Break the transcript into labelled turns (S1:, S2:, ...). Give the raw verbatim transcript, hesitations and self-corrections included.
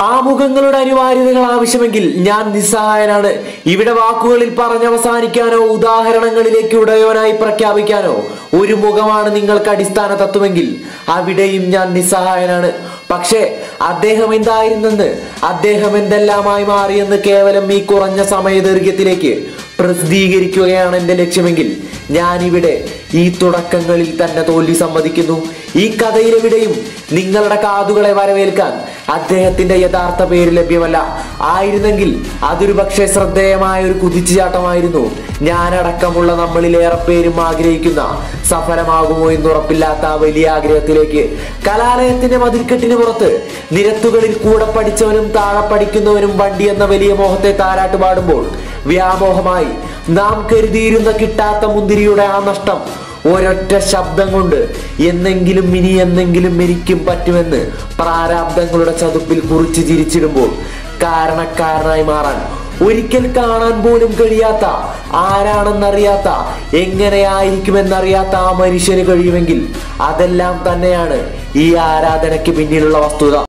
S1: ആമുഖങ്ങളുടെ അനിവാര്യതകൾ ആവശ്യമെങ്കിൽ ഞാൻ നിസ്സഹായനാണ്. ഇവിടെ വാക്കുകളിൽ പറഞ്ഞവസാനിക്കാനോ ഉദാഹരണങ്ങളിലേക്ക് ഉടയോനായി പ്രഖ്യാപിക്കാനോ ഒരു മുഖമാണ് നിങ്ങൾക്ക് അടിസ്ഥാന തത്വമെങ്കിൽ അവിടെയും ഞാൻ നിസ്സഹായനാണ്. പക്ഷേ അദ്ദേഹം എന്തായിരുന്നെന്ന്, അദ്ദേഹം എന്തെല്ലാമായി മാറിയെന്ന് കേവലം ഈ കുറഞ്ഞ സമയദൈർഘ്യത്തിലേക്ക് പ്രസിദ്ധീകരിക്കുകയാണ് എന്റെ ലക്ഷ്യമെങ്കിൽ ഞാനിവിടെ ഈ തുടക്കങ്ങളിൽ തന്നെ തോൽവി സമ്മതിക്കുന്നു. ഈ കഥയിലെവിടെയും നിങ്ങളുടെ കാതുകളെ വരവേൽക്കാൻ അദ്ദേഹത്തിന്റെ യഥാർത്ഥ പേര് ലഭ്യമല്ല. ആയിരുന്നെങ്കിൽ അതൊരു പക്ഷേ ശ്രദ്ധേയമായ ഒരു കുതിച്ചുചാട്ടമായിരുന്നു. ഞാനടക്കമുള്ള നമ്മളിലേറെ പേരും ആഗ്രഹിക്കുന്ന സഫലമാകുമോ എന്നുറപ്പില്ലാത്ത ആ വലിയ ആഗ്രഹത്തിലേക്ക്. കലാലയത്തിന്റെ മതിൽക്കെട്ടിന് പുറത്ത് നിരത്തുകളിൽ കൂടെ പഠിച്ചവനും താഴെ പഠിക്കുന്നവനും വണ്ടി എന്ന വലിയ മോഹത്തെ താരാട്ട് പാടുമ്പോൾ വ്യാമോഹമായി നാം കരുതിയിരുന്ന കിട്ടാത്ത മുന്തിരിയുടെ ആ നഷ്ടം ഒരൊറ്റ ശബ്ദം കൊണ്ട് എന്നെങ്കിലും ഇനി എന്നെങ്കിലും എനിക്കും പറ്റുമെന്ന് പ്രാരാബ്ദങ്ങളുടെ ചതുപ്പിൽ കുറിച്ച് ചിരിച്ചിടുമ്പോൾ കാരണക്കാരനായി മാറാൻ ഒരിക്കൽ കാണാൻ പോലും കഴിയാത്ത, ആരാണെന്നറിയാത്ത, എങ്ങനെയായിരിക്കുമെന്നറിയാത്ത ആ മനുഷ്യന് കഴിയുമെങ്കിൽ അതെല്ലാം തന്നെയാണ് ഈ ആരാധനയ്ക്ക് പിന്നിലുള്ള വസ്തുത.